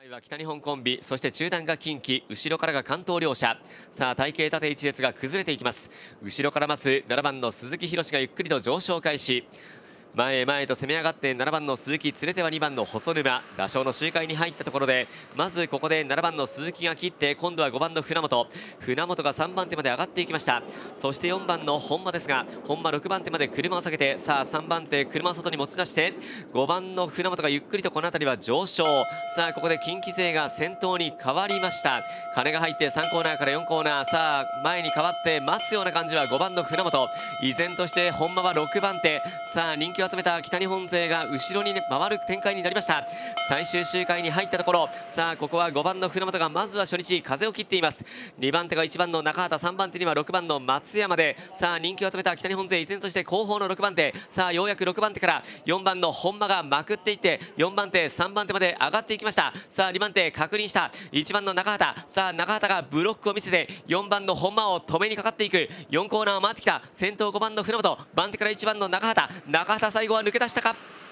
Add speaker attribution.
Speaker 1: は北日本コンビ、そして中段が近畿、後ろからが関東両者。さあ体型縦一列が崩れていきます。後ろから待つ7番の鈴木博がゆっくりと上昇開始。前へ前へと攻め上がって7番の鈴木、連れては2番の細沼。打賞の周回に入ったところで、まずここで7番の鈴木が切って、今度は5番の船本が3番手まで上がっていきました。そして4番の本間ですが、本間6番手まで車を下げて、さあ3番手車を外に持ち出して、5番の船本がゆっくりとこの辺りは上昇。さあここで近畿勢が先頭に変わりました。金が入って3コーナーから4コーナー、さあ前に変わって待つような感じは5番の船本。依然として本間は6番手。さあ人気を集めた北日本勢が後ろに、回る展開になりました。最終周回に入ったところ、さあここは5番の船本がまずは初日風を切っています。2番手が1番の中畑、3番手には6番の松山で、さあ人気を集めた北日本勢依然として後方の6番手。さあようやく6番手から4番の本間がまくっていって、4番手3番手まで上がっていきました。さあ2番手確認した1番の中畑。さあ中畑がブロックを見せて4番の本間を止めにかかっていく。4コーナーを回ってきた先頭5番の船本、番手から1番の中畑最後は抜け出したか。